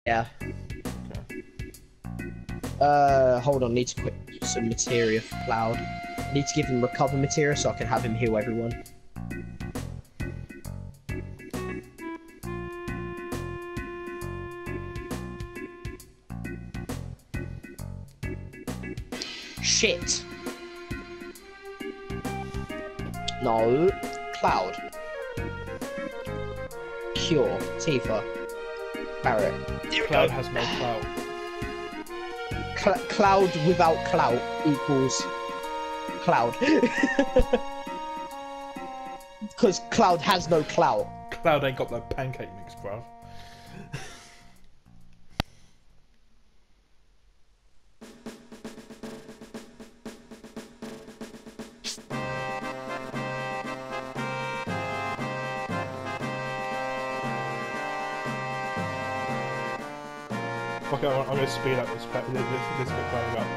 Yeah. Okay. Hold on. Need to put some materia for Cloud. I need to give him recover materia so I can have him heal everyone. Shit. No. Cloud. Cure. Tifa. Barret. Cloud has no clout. Cloud without clout equals Cloud. Because Cloud has no clout. Cloud ain't got no pancake mix, bruv. Okay, I'm going to speed up this bit playing up.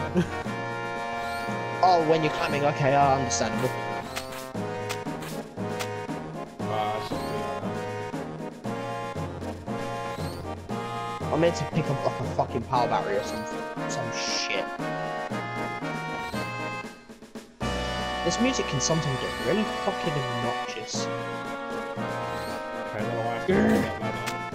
Oh, when you're climbing, okay, understandable. I meant to pick up like a fucking power battery or something. Some shit. This music can sometimes get really fucking obnoxious. Okay, no, I have to get that ladder.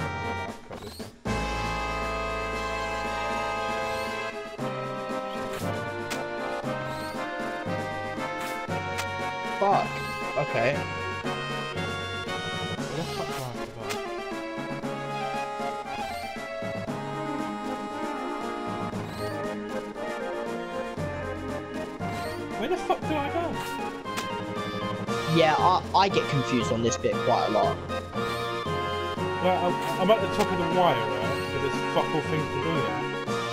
Fuck. Okay. Where the fuck do I have to go? Where the fuck do I go? Yeah, I get confused on this bit quite a lot. Well, I'm at the top of the wire, right? But there's fuck all things to do there.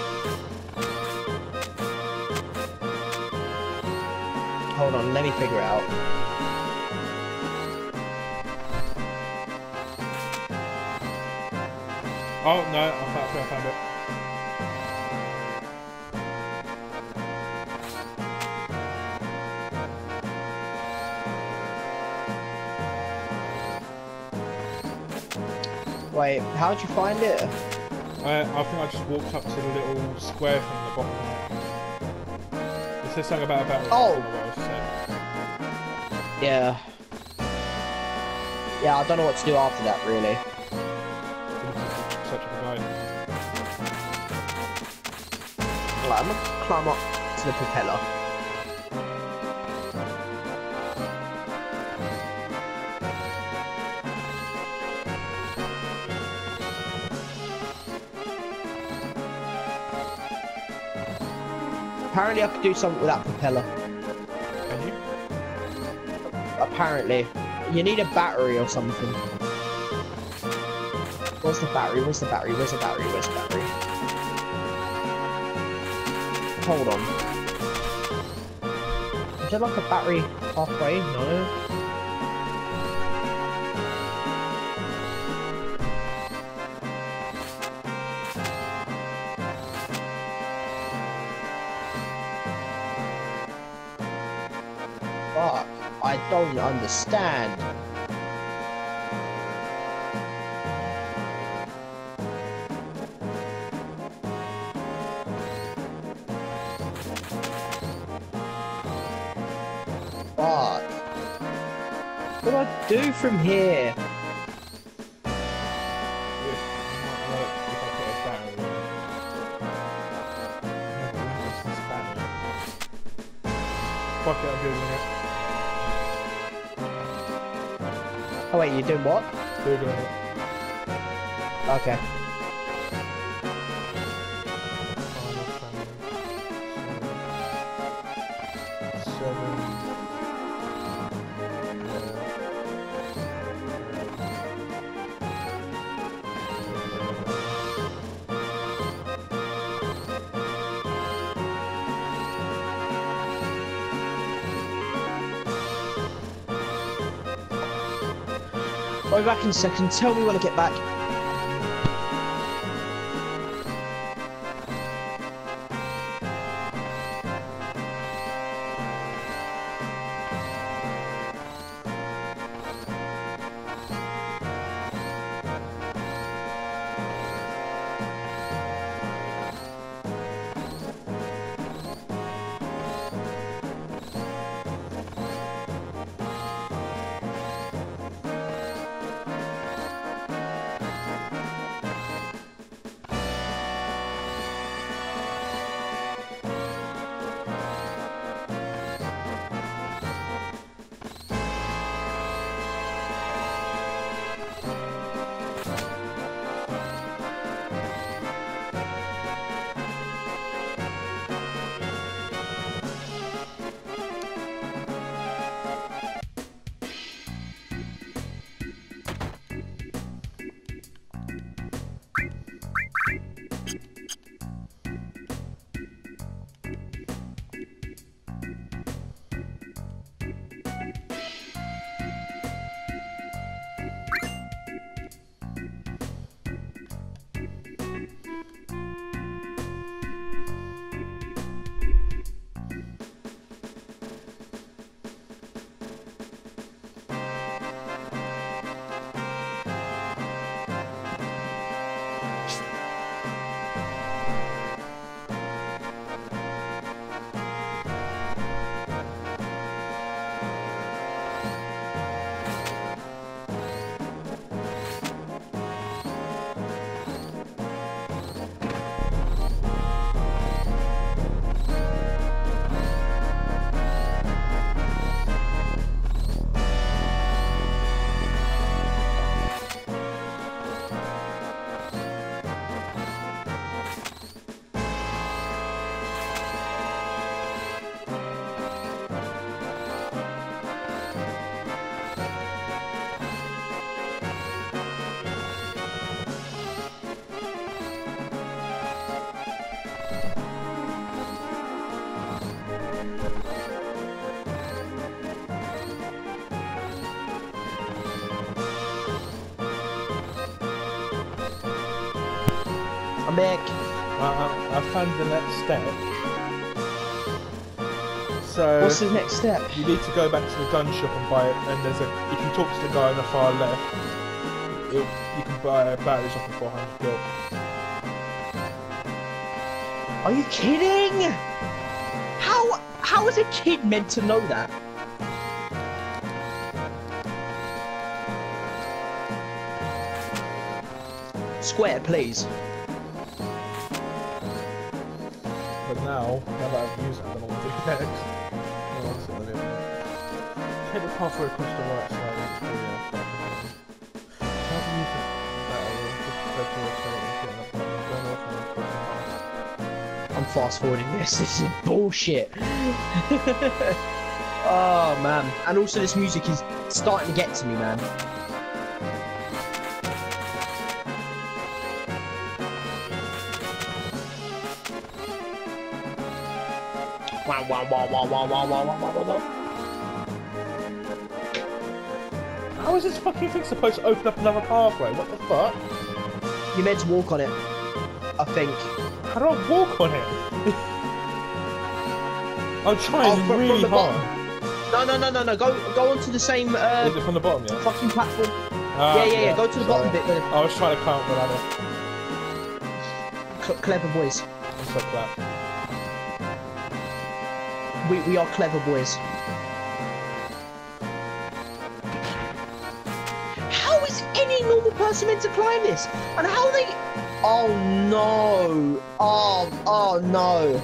Hold on, let me figure it out. Oh no, I found it. Wait, how'd you find it? I think I just walked up to the little square thing at the bottom right. It says something about a battery. Oh! I don't know what else it said. Yeah. Yeah, I don't know what to do after that, really. Such a guide. Right, I'm gonna climb up to the propeller. Apparently I could do something with that propeller. Can you? Apparently. You need a battery or something. Where's the battery? Where's the battery? Where's the battery? Where's the battery? Hold on. Is there like a battery halfway? No. Fuck. I don't understand. Fuck. What do I do from here? Fuck it, I'm doing it. Oh wait, you're doing what? Doing it. Okay. I'll be back in a second. Tell me when I get back. I'm back. I found the next step. So What's the next step? you need to go back to the gun shop and buy it. And there's a you can talk to the guy on the far left. You can buy batteries off for 400 gil. Are you kidding? How is a kid meant to know that? Square, please. But now that I've used it, I don't know what to do next. Take the pathway across the right side. How do you use it? I'm fast forwarding this. This is bullshit. Oh man. And also this music is starting to get to me, man. Wow, wow, wow, wow, wow, wow, wow, wow, wow, wow. How is this fucking thing supposed to open up another pathway? What the fuck? You're meant to walk on it, I think. How do I walk on it? I'm trying really hard. No. Go onto the same. Is it from the bottom, yeah? Fucking platform. Yeah. Go to the bottom bit. I was trying to climb up the ladder. Clever boys. I'm so glad. We are clever boys. How is any normal person meant to climb this? And how they... Oh no. Oh no.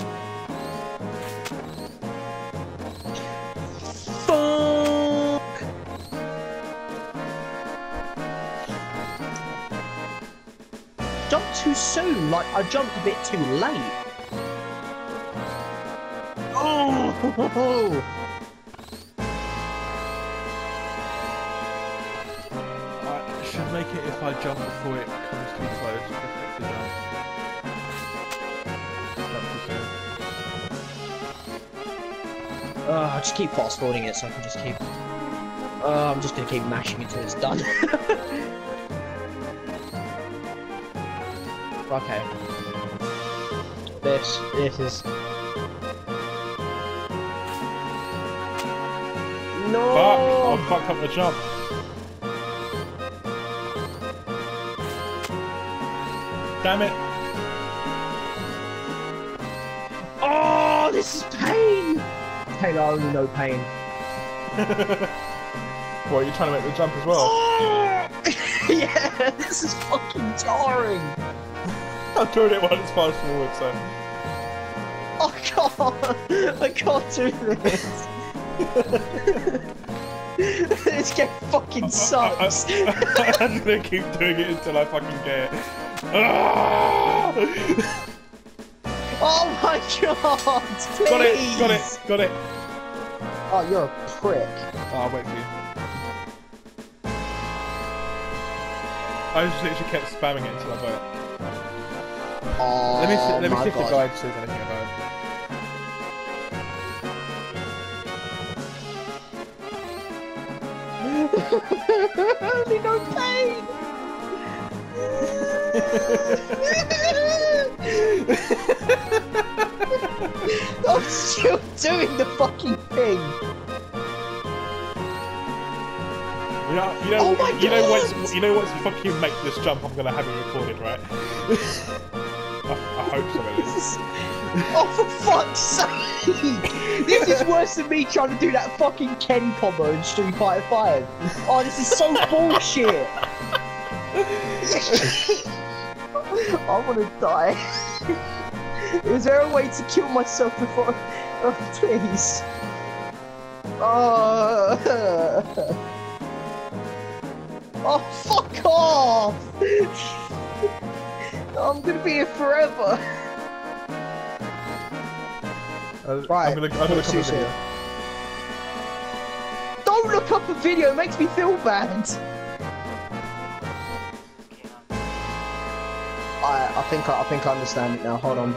Fuck. Jumped too soon. Like, I jumped a bit too late. Oh! I should make it if I jump before it comes too close. To jump. Jump too soon. I'll just keep fast forwarding it so I can just keep... I'm just gonna keep mashing until it's done. Okay. This is... No! Fuck! I fucked up the jump. Damn it! Oh, this is pain! Taylor, I only know pain. What, you're trying to make the jump as well? Oh! Yeah, this is fucking jarring! I'm doing it while it's fast forward, so... I can't do this! This game fucking sucks! I'm gonna keep doing it until I fucking get it. Oh my god! Please! Got it! Oh, you're a prick. Oh, I'll wait for you. I just literally kept spamming it until I got it. Oh, let me see if my the god. guide says anything about it. Only no pain! I'm still doing the fucking thing! You know, Oh my you know God! once you fucking make this jump, I'm gonna have it recorded, right? I hope so, at least. Oh, for fuck's sake! This is worse than me trying to do that fucking Ken combo in Street Fighter 5. Oh, this is so bullshit! I wanna die. Is there a way to kill myself before... Oh, please. Oh, oh fuck off! I'm gonna be here forever. Right, I'm gonna come see you a video. soon. Don't look up a video, it makes me feel bad. I think I understand it now. Hold on.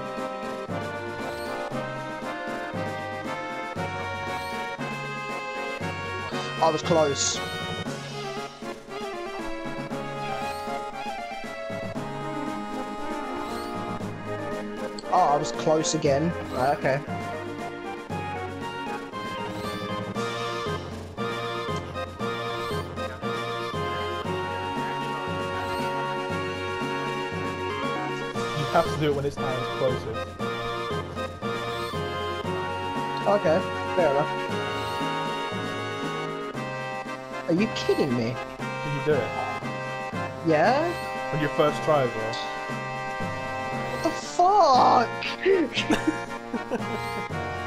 I was close. Oh, I was close again. Okay. You have to do it when it's at its closest. Okay, fair enough. Are you kidding me? Can you do it? Yeah? On your first try as well? What the fuck?